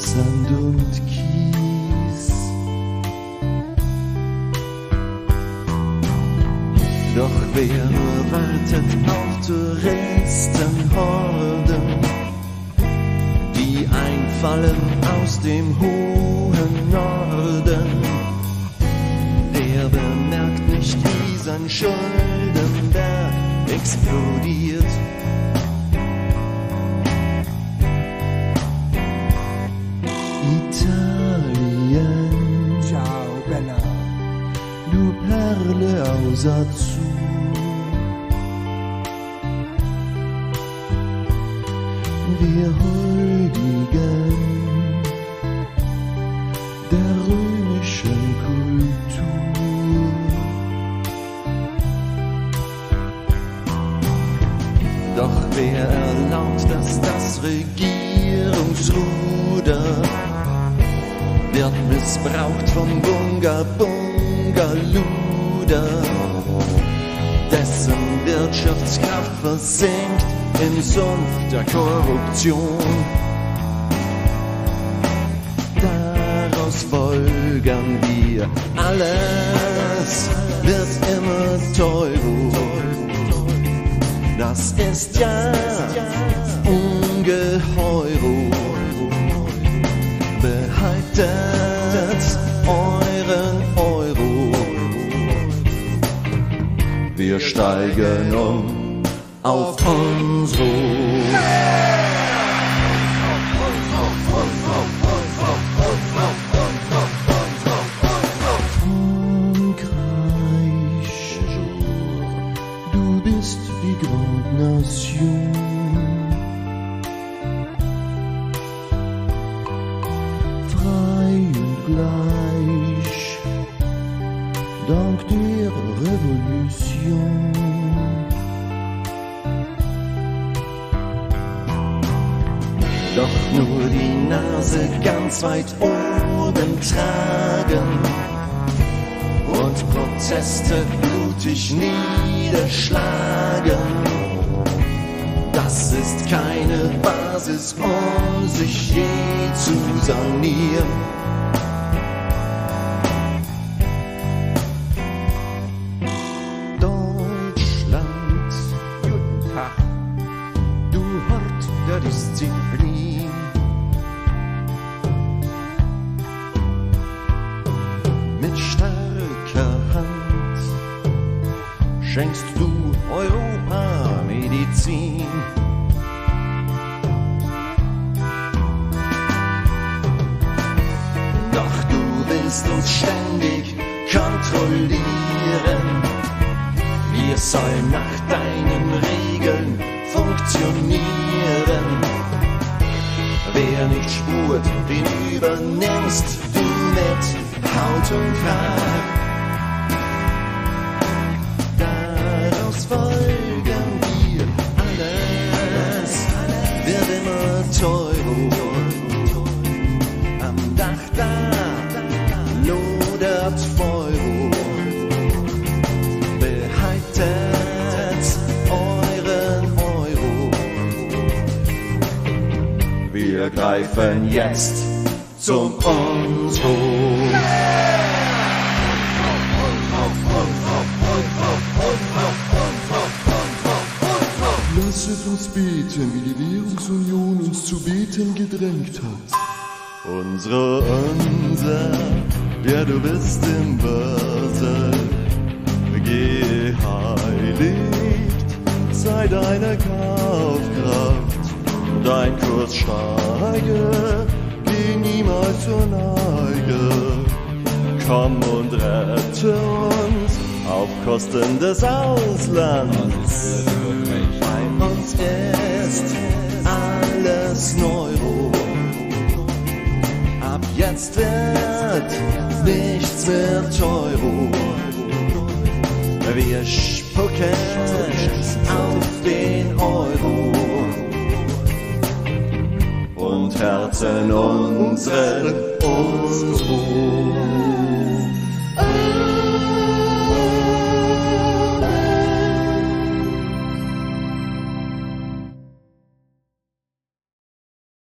Sand und Kies. Doch wer nur wartet auf Touristenhorden, die einfallen aus dem hohen Norden, der bemerkt nicht, wie sein Schuldenberg explodiert. Italien, Ciao, Bella. du Perle aus Azur. Wir huldigen der römischen Kultur. Doch wer erlaubt, dass das Regierungsruder wird missbraucht vom Bunga-Bunga-Luder, dessen Wirtschaftskraft versinkt im Sumpf der Korruption. Daraus folgern wir, alles wird immer teurer. Das ist ja ungeheuer. Behaltet euren Euro. Wir steigen auf unsere. Frankreich, du bist die Grande Nation. Frei und gleich, dank der Revolution. Doch nur die Nase ganz weit oben tragen und Proteste blutig niederschlagen. Das ist keine Basis, um sich je zu sanieren. Deutschland, guten Tag, du Hort der Disziplin. Mit starker Hand schenkst du Europa Medizin. Doch du willst uns ständig kontrollieren. Wir sollen nach deinen Regeln funktionieren. Wer nicht spurt, den übernimmst du mit Haut und Haar. Daraus folgen wir, alles wird immer teurer. Am Dach da lodert Feuer. Behaltet euren Euro. Wir greifen jetzt zum Unsro. Lasset uns beten, wie die Währungsunion uns zu beten gedrängt hat. Unser, ja du bist im Börse geheiligt, sei deine Kaufkraft, dein Kurs steige, geh niemals zur Neige. Komm und rette uns auf Kosten des Auslands. Bei uns ist alles Neuro. Ab jetzt wird nichts mehr Teuro. Wir spucken auf den Euro und härten unsere